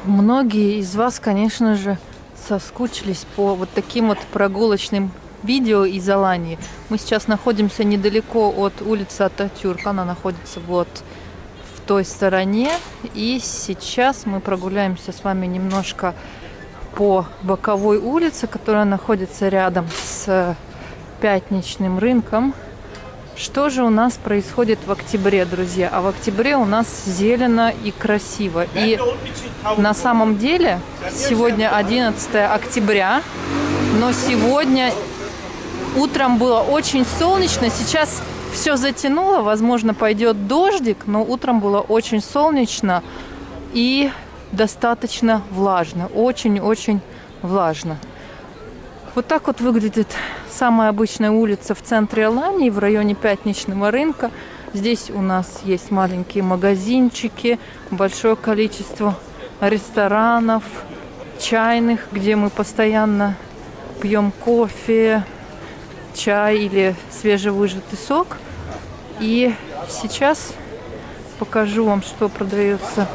Многие из вас, конечно же, соскучились по вот таким вот прогулочным видео из Алании. Мы сейчас находимся недалеко от улицы Ататюрк. Она находится вот в той стороне. И сейчас мы прогуляемся с вами немножко по боковой улице, которая находится рядом с пятничным рынком. Что же у нас происходит в октябре, друзья? А в октябре у нас зелено и красиво. И на самом деле сегодня 11 октября, но сегодня утром было очень солнечно. Сейчас все затянуло, возможно, пойдет дождик, но утром было очень солнечно и достаточно влажно. Очень-очень влажно. Вот так вот выглядит самая обычная улица в центре Алании, в районе пятничного рынка. Здесь у нас есть маленькие магазинчики, большое количество ресторанов, чайных, где мы постоянно пьем кофе, чай или свежевыжатый сок. И сейчас покажу вам, что продается.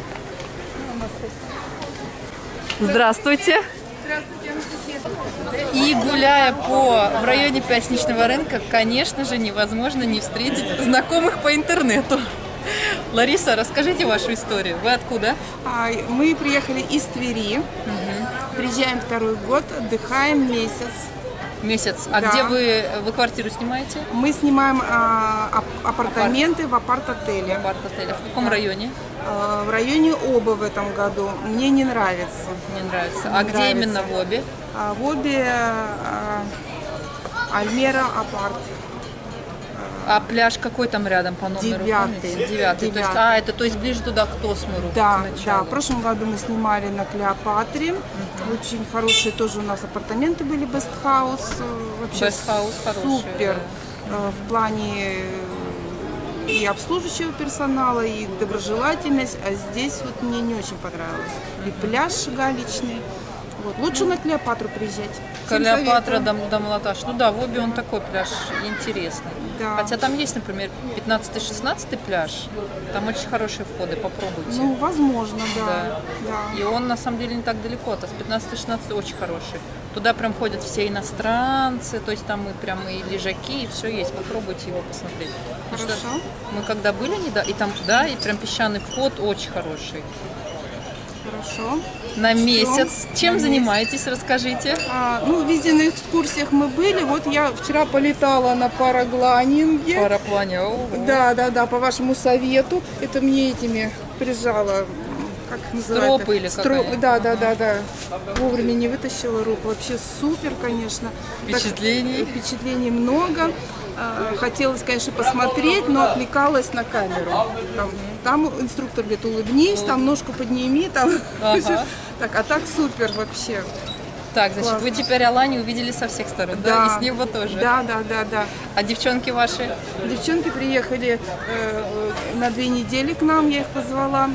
Здравствуйте! И гуляя в районе пятничного рынка, конечно же, невозможно не встретить знакомых по интернету. Лариса, расскажите вашу историю. Вы откуда? Мы приехали из Твери. Приезжаем второй год, отдыхаем месяц. Месяц. А да. Где вы квартиру снимаете? Мы снимаем апартаменты в апарт-отеле. Апарт-отеле. В каком районе? В районе Оба в этом году. Мне не нравится. Не нравится. А где именно в Обе? В Обе Альмера апарт. А пляж какой там рядом по номеру? 9. 9. То есть ближе туда к Тосмуру? Да, да. В прошлом году мы снимали на Клеопатре. Очень хорошие тоже у нас апартаменты были, Бестхаус. Вообще Бестхаус супер в плане и обслуживающего персонала, и доброжелательность. А здесь вот мне не очень понравилось. И пляж галечный. Вот. Лучше на Клеопатру приезжать. Клеопатра до Малаташ. Ну да, в Обе он такой пляж интересный. Да. Хотя там есть, например, 15-16 пляж. Там очень хорошие входы, попробуйте. Ну, возможно, да. И он на самом деле не так далеко. А с 15-16 очень хороший. Туда прям ходят все иностранцы, то есть там и прям и лежаки, и все есть. Попробуйте его посмотреть. Хорошо. Мы когда были, и там, да, и прям песчаный вход очень хороший. Хорошо. На месяц. Чем занимаетесь, расскажите? Везде на экскурсиях мы были. Вот я вчера полетала на параглайдинге. Параплане. Да, по вашему совету. Это мне этими прижало, как называется? Стропы или какая? Да. Вовремя не вытащила руку. Вообще супер, конечно. Впечатлений много. Хотелось, конечно, посмотреть, но отвлекалась на камеру. Там инструктор говорит, улыбнись, там ножку подними, там. Так, а так супер вообще. Так, значит, классно. Вы теперь Аланию увидели со всех сторон, да? И с неба тоже? Да. А девчонки ваши? Девчонки приехали на 2 недели к нам, я их позвала.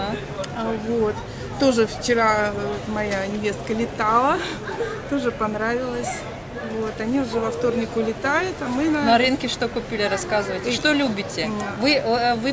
Вот. Тоже вчера моя невестка летала, тоже понравилось. Вот, они уже во вторник улетают, а мы на рынке что купили, рассказывайте. Что любите? Вы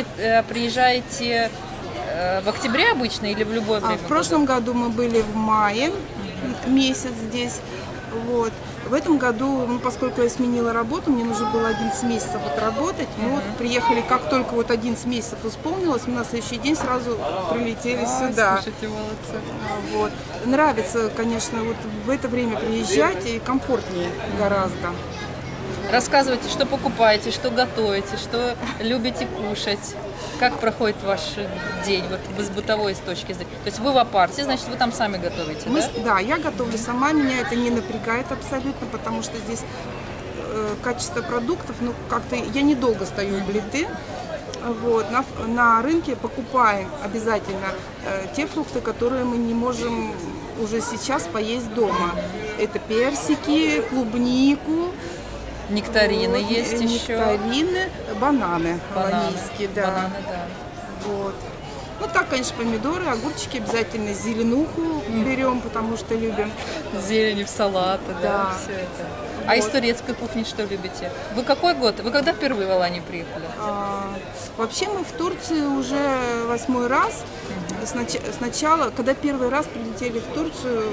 приезжаете в октябре обычно или в любое время? В прошлом году мы были в мае месяц здесь. Вот. В этом году, поскольку я сменила работу, мне нужно было 11 месяцев отработать. Мы вот приехали, как только вот 11 месяцев исполнилось, мы на следующий день сразу прилетели сюда. Слушайте, молодцы. Вот. Нравится, конечно, вот в это время приезжать и комфортнее гораздо. Рассказывайте, что покупаете, что готовите, что любите кушать. Как проходит ваш день вот с бытовой точки зрения? То есть вы в апарте, значит, вы там сами готовите, да? Да, я готовлю сама, меня это не напрягает абсолютно, потому что здесь качество продуктов, как-то я недолго стою у плиты. Вот, на рынке покупаем обязательно те фрукты, которые мы не можем уже сейчас поесть дома. Это персики, клубнику. Нектарины есть еще. Нектарины, бананы аланийские, да. Бананы, да. Вот. Так, конечно, помидоры, огурчики обязательно, зеленуху берем, потому что любим. Зелень в салаты, да, все это. А из турецкой кухни что любите? Вы какой год? Вы когда впервые в Аланию приехали? Вообще мы в Турции уже 8-й раз. Сначала, когда первый раз прилетели в Турцию,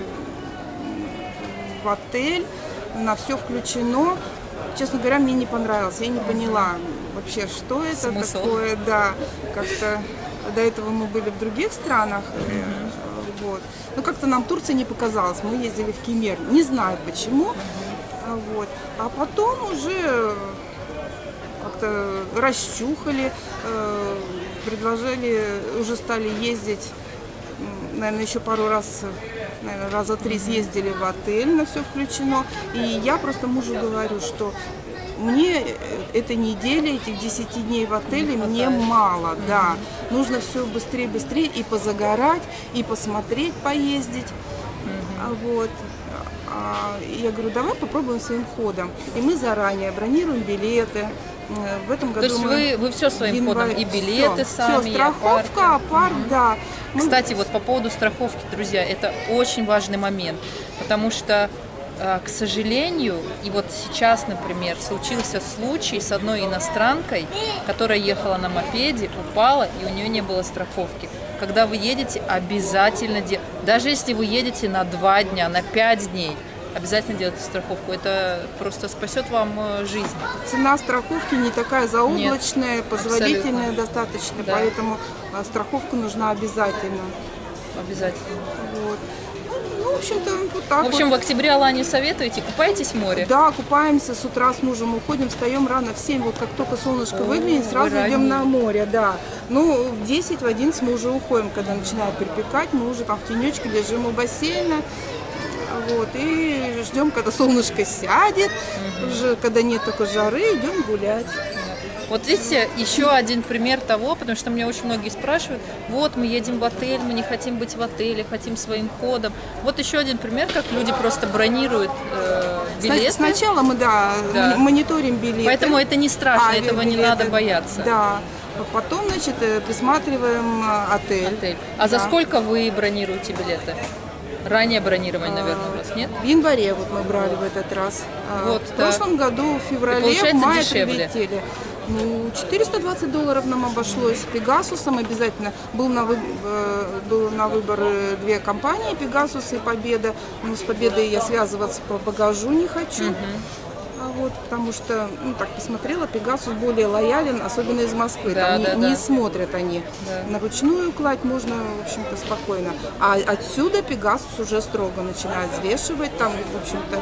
в отель, на все включено, честно говоря, мне не понравилось. Я не поняла вообще, что это такое. Да, как-то до этого мы были в других странах. Вот. Но как-то нам Турция не показалась. Мы ездили в Кемер. Не знаю почему. Вот. А потом уже как-то расчухали, предложили, уже стали ездить, наверное, еще пару раз, наверное, раза 3 съездили в отель, на все включено. И я просто мужу говорю, что мне этой недели, этих 10 дней в отеле мне мало, да. Нужно все быстрее и позагорать, и посмотреть, поездить. Вот. Я говорю, давай попробуем своим ходом. И мы заранее бронируем билеты. В этом году. То есть вы все своим ходом, и билеты сами, все, страховка, парк, да. Кстати, вот по поводу страховки, друзья, это очень важный момент, потому что, к сожалению, и вот сейчас, например, случился случай с одной иностранкой, которая ехала на мопеде, упала, и у нее не было страховки. Когда вы едете, обязательно даже если вы едете на 2 дня, на 5 дней, обязательно делайте страховку. Это просто спасет вам жизнь. Цена страховки не такая заоблачная, Нет, позволительная абсолютно. Достаточно, Да. поэтому страховка нужна обязательно. Обязательно. Вот. Ну, в общем-то, вот так. В общем, вот. в октябре Аланию советуете? Купаетесь в море? Да, купаемся с утра с мужем, уходим, встаем рано в 7, вот как только солнышко выглянет, сразу вы идем ранние. на море, да. Ну, в 10, в 11 мы уже уходим, когда начинает припекать, мы уже там в тенечке лежим у бассейна, вот, и ждем, когда солнышко сядет, уже когда нет такой жары, идем гулять. Вот видите, еще один пример того, потому что меня очень многие спрашивают, вот мы едем в отель, мы не хотим быть в отеле, хотим своим ходом. Вот еще один пример, как люди просто бронируют билеты. Сначала мы, да, мониторим билеты. Поэтому это не страшно, этого не авиабилеты, надо бояться. Да. Потом, значит, присматриваем отель. А за Да. сколько вы бронируете билеты? Ранее бронирование, наверное, у вас, нет? В январе вот мы брали в этот раз. Вот, в прошлом году, в феврале, в получается, мае дешевле. прилетели. Ну, $420 нам обошлось. С Пегасусом обязательно. Был на выбор 2 компании, Пегасус и Победа. Но с Победой я связываться по багажу не хочу. Вот, потому что, ну, так посмотрела, Пегасус более лоялен, особенно из Москвы. Да, Там да, не да. смотрят они. Да. На ручную кладь можно, в общем-то, спокойно. А отсюда Пегасус уже строго начинает взвешивать, там, в общем-то.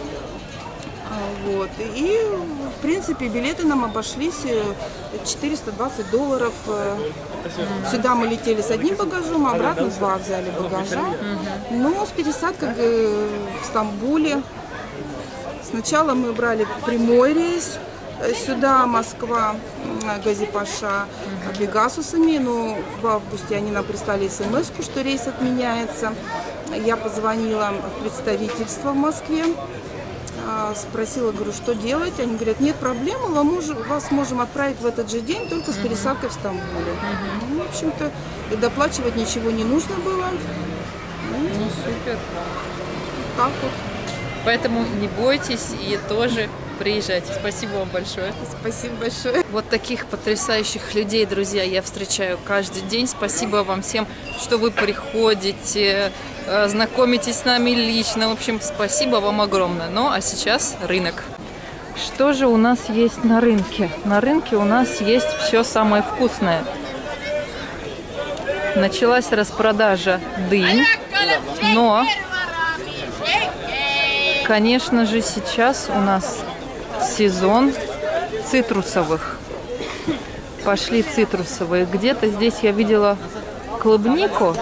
Вот. И, в принципе, билеты нам обошлись $420. Сюда мы летели с одним багажом, а обратно 2 взяли багажа. Но с пересадкой в Стамбуле. Сначала мы брали прямой рейс сюда, Москва, Газипаша, Пегасусами, но в августе они нам прислали смс-ку, что рейс отменяется. Я позвонила в представительство в Москве, спросила, говорю, что делать. Они говорят, нет проблем, вас можем отправить в этот же день, только с пересадкой в Стамбуле. Ну, в общем-то, и доплачивать ничего не нужно было. Ну, супер. Так вот. Поэтому не бойтесь и тоже приезжайте. Спасибо вам большое. Спасибо большое. Вот таких потрясающих людей, друзья, я встречаю каждый день. Спасибо вам всем, что вы приходите, знакомитесь с нами лично. В общем, спасибо вам огромное. Ну, а сейчас рынок. Что же у нас есть на рынке? На рынке у нас есть все самое вкусное. Началась распродажа дынь, но, конечно же, сейчас у нас сезон цитрусовых. Пошли цитрусовые. Где-то здесь я видела клубнику.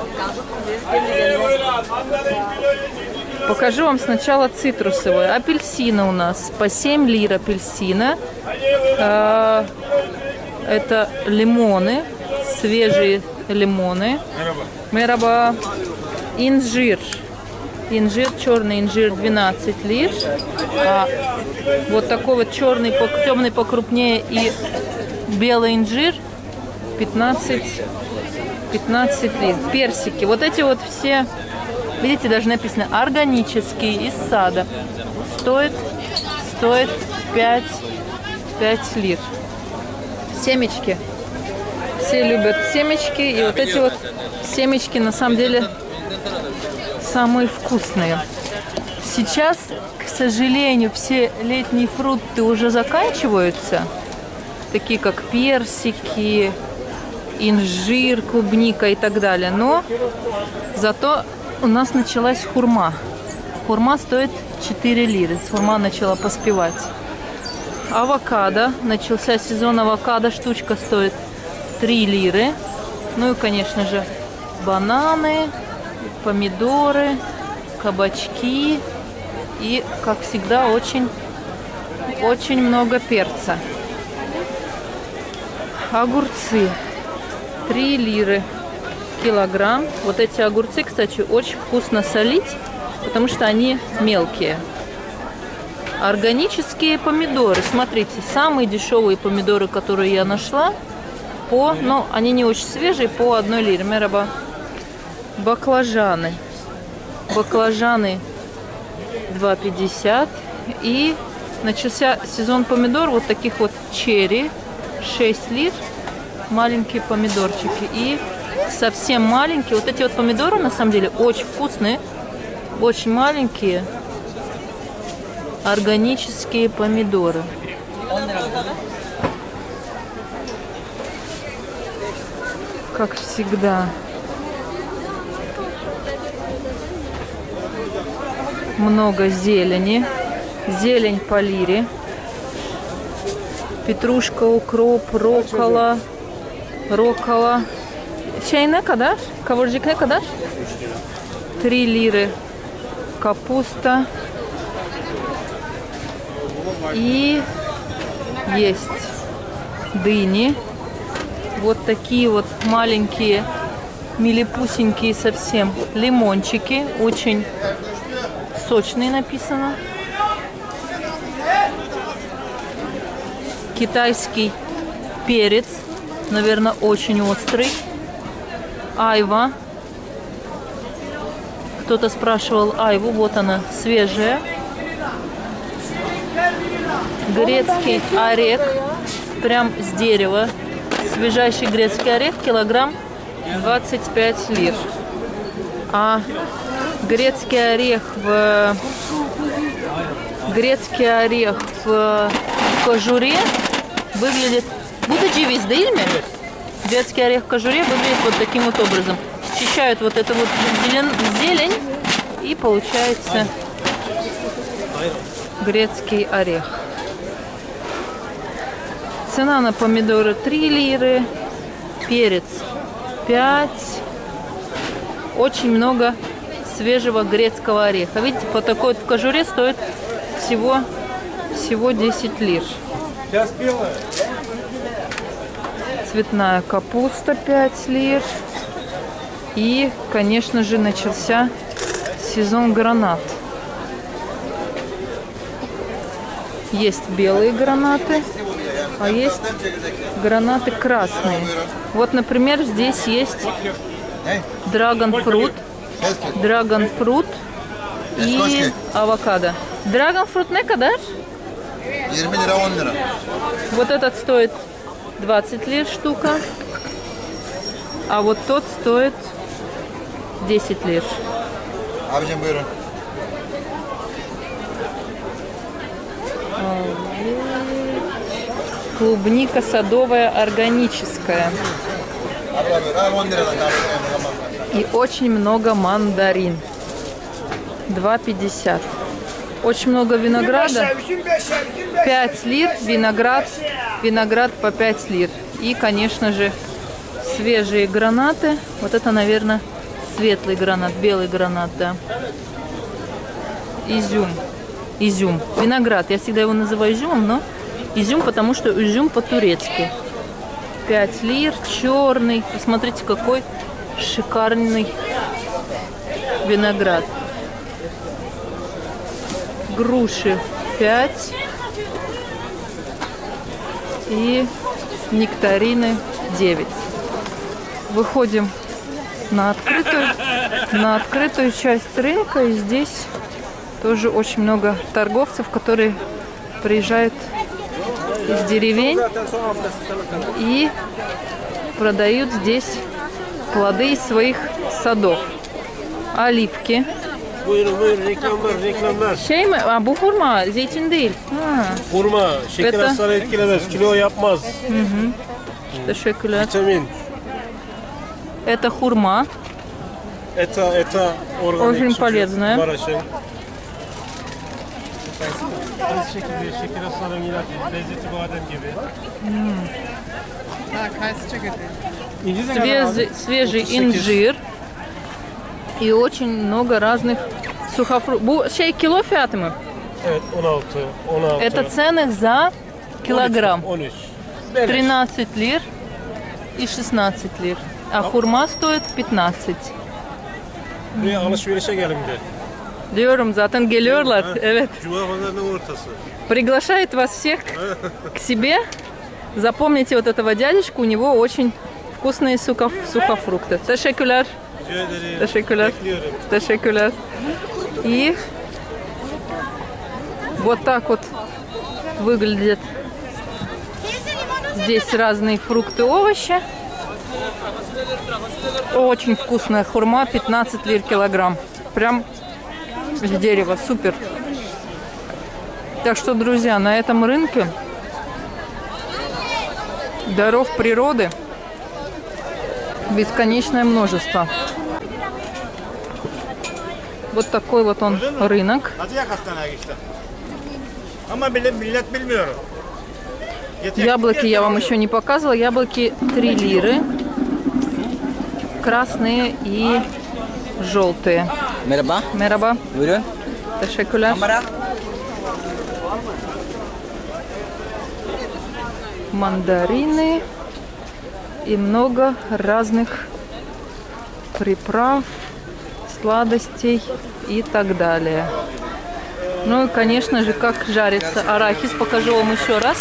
Покажу вам сначала цитрусовые. Апельсины у нас по 7 лир апельсина. Это лимоны, свежие лимоны. Мераба. Инжир. Инжир, черный инжир 12 лир. А вот такой вот черный, темный покрупнее и белый инжир 15 лир. Персики. Вот эти вот все, видите, даже написано органические из сада. Стоит стоит 5 лир. Семечки. Все любят семечки. И вот эти вот семечки на самом деле самые вкусные. Сейчас, к сожалению, все летние фрукты уже заканчиваются. Такие как персики, инжир, клубника и так далее. Но зато у нас началась хурма. Хурма стоит 4 лиры. Хурма начала поспевать. Авокадо. Начался сезон авокадо. Штучка стоит 3 лиры. Ну и, конечно же, бананы, помидоры, кабачки. И, как всегда, очень много перца. Огурцы. 3 лиры килограмм. Вот эти огурцы, кстати, очень вкусно солить, потому что они мелкие. Органические помидоры. Смотрите, самые дешевые помидоры, которые я нашла, но они не очень свежие, по 1 лире. Мераба. Баклажаны. Баклажаны 2,50. И начался сезон помидор, вот таких вот черри, 6 лир. Маленькие помидорчики. И совсем маленькие. Вот эти вот помидоры, на самом деле, очень вкусные. Очень маленькие. Органические помидоры. Как всегда. Много зелени. Зелень по лире. Петрушка, укроп, роккола. Роккола. Şey ne kadar? Kavurcuk ne kadar? 3 лиры. Капуста. И есть дыни. Вот такие вот маленькие, милипусенькие совсем лимончики. Очень сочные написано. Китайский перец. Наверное, очень острый. Айва. Кто-то спрашивал айву. Вот она, свежая. Грецкий орех. Прям с дерева. Свежайший грецкий орех. Килограмм 25 лир. А грецкий орех в кожуре выглядит... Будут ceviz, değil mi? Грецкий орех в кожуре выглядит вот таким вот образом. Счищают вот эту вот зелень, и получается грецкий орех. Цена на помидоры 3 лиры, перец 5. Очень много свежего грецкого ореха. Видите, по такой вот в кожуре стоит всего 10 лир. Цветная капуста 5 лир. И, конечно же, начался сезон гранат. Есть белые гранаты, а есть гранаты красные. Вот, например, здесь есть драгонфрут и авокадо. Драгонфрут не kadar? 20 lira 10 lira. Вот этот стоит 20 лир штука, а вот тот стоит 10 лир. Abicim buyurun. Клубника садовая органическая. И очень много мандарин. 2,50. Очень много винограда. 5 лир. Виноград по 5 лир. И, конечно же, свежие гранаты. Вот это, наверное, светлый гранат, белый гранат, да. Изюм. Виноград. Я всегда его называю изюмом, но изюм, потому что изюм по-турецки. 5 лир. Черный. Посмотрите, какой шикарный виноград. Груши 5. И нектарины 9. Выходим на открытую часть рынка. И здесь тоже очень много торговцев, которые приезжают из деревень и продают здесь плоды из своих садов. Оливки. Buyurun buyurun reklamlar. Şey mi? Aa, bu hurma, zeytin değil. Ha. Hurma, şeker Beta. hastalığı etkilemez, kilo yapmaz. Teşekkürler. Vitamin, Это хурма. eta, organik. Очень sütü, полезная. Maraş'ın. Aynı şekilde şeker hastalığının ilacı, lezzeti badem gibi. Свежий инжир. И очень много разных сухофруктов. Bu şey kilo fiyatı mı? Evet 16. Это цены за килограмм. 13. 13 лир и 16 лир. А хурма стоит 15. Buraya alışverişe gelin de. Diyorum zaten geliyorlar. Evet. Cuma pazarının ortası. Приглашает вас всех к себе. Запомните вот этого дядечку, у него очень вкусные сухофрукты. Teşekkürler. Rica ederim. Teşekkürler. Bekliyorum. Teşekkürler. И вот так вот выглядят здесь разные фрукты, овощи. Очень вкусная хурма, 15 лир килограмм. Прям с дерева, супер. Так что, друзья, на этом рынке даров природы бесконечное множество. Вот такой вот он рынок. Acıyak hastaneye geçti. Ama millet bilmiyor. Яблоки я вам еще не показывала. Яблоки 3 лиры. Красные и желтые. Merhaba, Мераба. buyurun. Teşekkürler. Kamera. Мандарины и много разных приправ, сладостей и так далее. Ну и, конечно же, как жарится арахис. Покажу вам еще раз.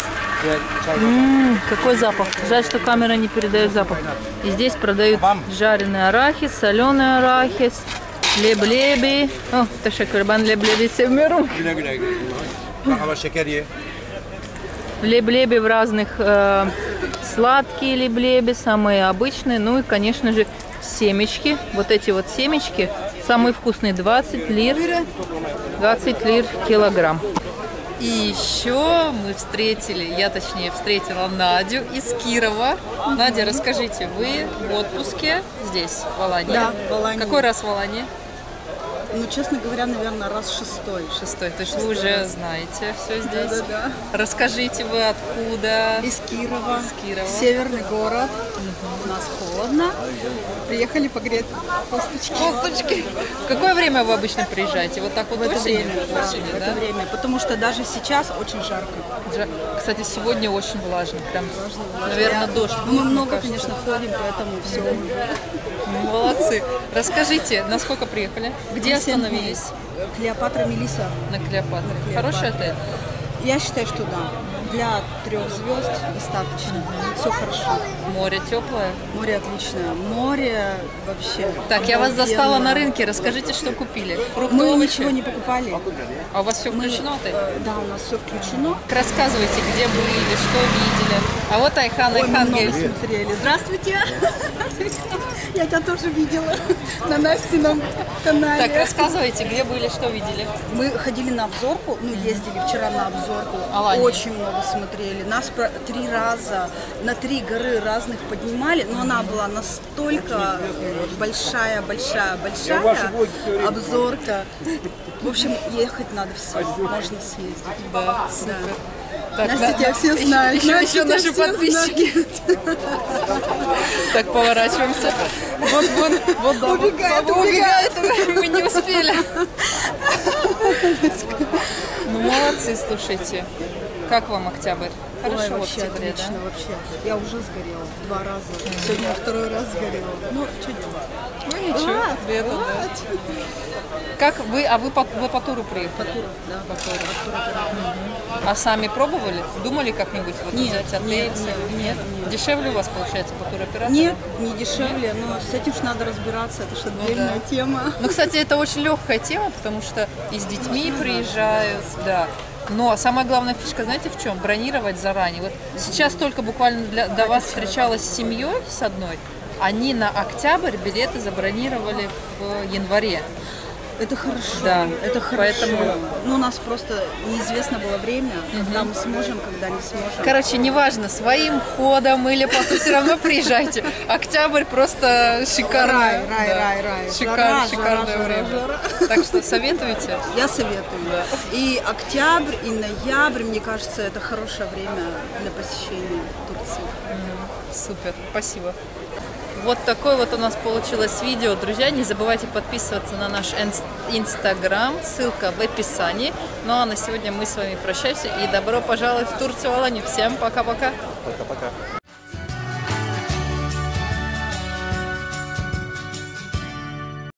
Какой запах. Жаль, что камера не передает запах. И здесь продают жареный арахис, соленый арахис, леблеби. О, teşekkür. Ben leblebi sevmiyorum. Güle güle. Bakalım şeker ye. Леблеби в разных, сладкие леблеби, самые обычные. Ну и, конечно же, семечки. Вот эти вот семечки, самые вкусные, 20 лир килограмм. И еще мы я встретила Надю из Кирова. Надя, расскажите, вы в отпуске здесь, в Алании? Да, в Алании. Какой раз в Алании? Ну, честно говоря, наверное, раз шестой. Шестой. То есть вы уже знаете все здесь. Да. Расскажите, вы откуда? Из Кирова. Из Кирова. Северный город. У нас холодно. Приехали погреть косточки. Косточки. В какое время вы обычно приезжаете? Вот так вот В это осенью? время, да, Осенью, в да? это время. Потому что даже сейчас очень жарко. Кстати, сегодня очень влажно. Прям, наверное, дождь. Ну, мы будет, много, мне кажется. конечно, ходим, поэтому все уже. Молодцы. Расскажите, на сколько приехали? Где 7 дней. остановились? Клеопатра Мелисса. На Клеопатре. Хороший отель? Я считаю, что да. Для 3 звезд достаточно. Все хорошо. Море теплое? Море отличное. Море вообще. Так, я вас застала на обалденное. рынке. Расскажите, что купили? Фрукты, Мы овощи? ничего не покупали. А у вас все включено в отель? Да, у нас все включено. Рассказывайте, где были, что видели. А вот Айхан Ой, мы много Айхангель. смотрели. Здравствуйте! Я тебя тоже видела на Настином канале. Так, рассказывайте, где были, что видели. Мы ходили на обзорку, ездили вчера на обзорку. Аланию. Очень много смотрели. Нас 3 раза на 3 горы разных поднимали, но она была настолько большая обзорка. В общем, ехать надо все. Можно съездить. Да, Так, Настя, тебя все знают. Еще Настя, тебя наши все подписчики. Так, поворачиваемся. Вот да. Убегает. Мы не успели. Ну, молодцы, слушайте. Как вам октябрь? Ой, Хорошо в вообще октябре, отлично, да? вообще. Я уже сгорела 2 раза. Сегодня 2-й раз сгорела. Ну, что делать? Ну ничего, лето, да. Как вы, вы по туру приехали? Да. По туру. А сами пробовали? Думали как-нибудь вот взять отель? Нет. Дешевле у вас получается по туроператору? Нет, не дешевле, но с этим же надо разбираться, это же отдельная тема. Ну, кстати, это очень легкая тема, потому что и с детьми приезжают, да. Но самая главная фишка, знаете, в чем? Бронировать заранее. Вот сейчас только буквально до вас встречалась с семьей с одной. Они на октябрь билеты забронировали в январе. Это хорошо, Да, это хорошо. поэтому- Ну, у нас просто неизвестно было время, когда мы сможем, когда не сможем. Короче, неважно, своим ходом или потом все равно приезжайте. Октябрь просто шикарный. Рай. Шикарное Жара, время. жара. Так что советуете? Я советую. И октябрь, и ноябрь, мне кажется, это хорошее время для посещения Турции. Супер, спасибо. Вот такое вот у нас получилось видео. Друзья, не забывайте подписываться на наш инстаграм, ссылка в описании. Ну а на сегодня мы с вами прощаемся и добро пожаловать в Турцию, Аланию. Всем пока-пока. Пока-пока.